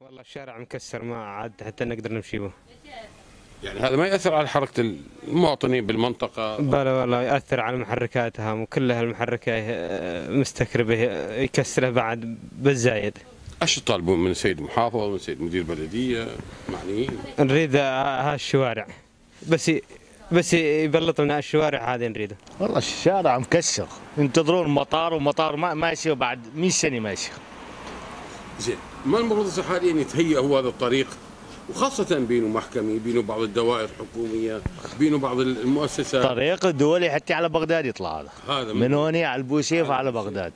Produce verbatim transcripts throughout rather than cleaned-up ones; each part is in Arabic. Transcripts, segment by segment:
والله الشارع مكسر ما عاد حتى نقدر نمشي به. يعني هذا ما يأثر على حركة المواطنين بالمنطقة؟ بلا والله يأثر على محركاتها وكلها المحركة مستكربة يكسرها بعد بالزايد. ايش تطالبون من السيد المحافظ ومن السيد مدير البلدية معنيين؟ نريد هالشوارع بس بس يبلط لنا الشوارع هذه نريده. والله الشارع مكسر، ينتظرون المطار والمطار ما ماشي بعد مئة سنة ماشي. زين، ما المفروض حاليا يتهيأ هو هذا الطريق، وخاصة بينه محكمة، بينه بعض الدوائر الحكومية، بينه بعض المؤسسات. طريق الدولي حتى على بغداد يطلع هذا. هذا من هون على البوسيف على بغداد.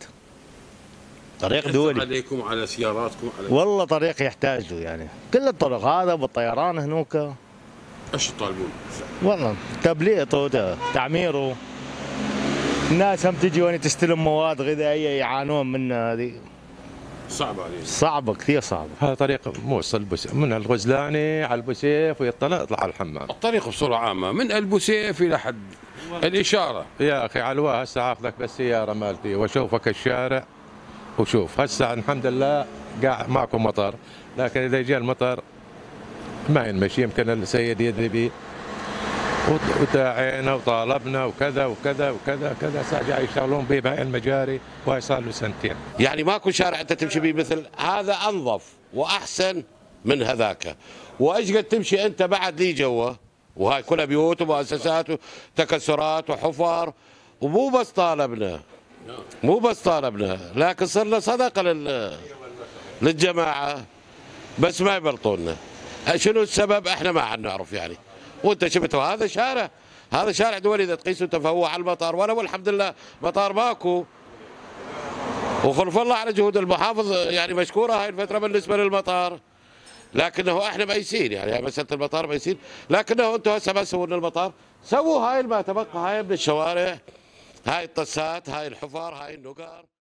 طريق دولي. عليكم على سياراتكم على والله طريق يحتاج له يعني، كل الطرق هذا بالطيران هنوك. ايش تطالبون؟ والله تبليطه تعميره. الناس هم تجي وين تستلم مواد غذائية يعانون منها هذه. صعبة عليهم. صعبة كثير صعبة. هذا طريق موصل بس من الغزلاني على البوسيف ويطلع يطلع على الحمام. الطريق بصورة عامة من البوسيف إلى حد الإشارة. يا أخي على الوا هسه آخذك بالسيارة مالتي وأشوفك الشارع وشوف هسه الحمد لله قاع ماكو مطر، لكن إذا جاء المطر ما ينمشي. يمكن السيد يدري بيه وداعينا وطالبنا وكذا وكذا وكذا كذا، ساعة جاي يشتغلون به بهاي المجاري وهي صار له سنتين. يعني ماكو شارع انت تمشي به مثل هذا، انظف واحسن من هذاك. وايش قد تمشي انت بعد لي جوا، وهاي كلها بيوت ومؤسسات وتكسرات وحفر. ومو بس طالبنا مو بس طالبنا لكن صرنا صدقه لل للجماعه، بس ما يبلطونا. شنو السبب؟ احنا ما عاد نعرف يعني. وانت شفته هذا شارع هذا شارع دولي اذا تقيسه انت، فهو على المطار، وانا والحمد لله مطار ماكو. وخلف الله على جهود المحافظ يعني مشكوره هاي الفتره بالنسبه للمطار، لكنه احنا ميسين يعني مساله المطار ميسين، لكنه انتم هسه ما سووا لنا المطار، سووا هاي ما تبقى هاي من الشوارع، هاي الطسات، هاي الحفر، هاي النقر.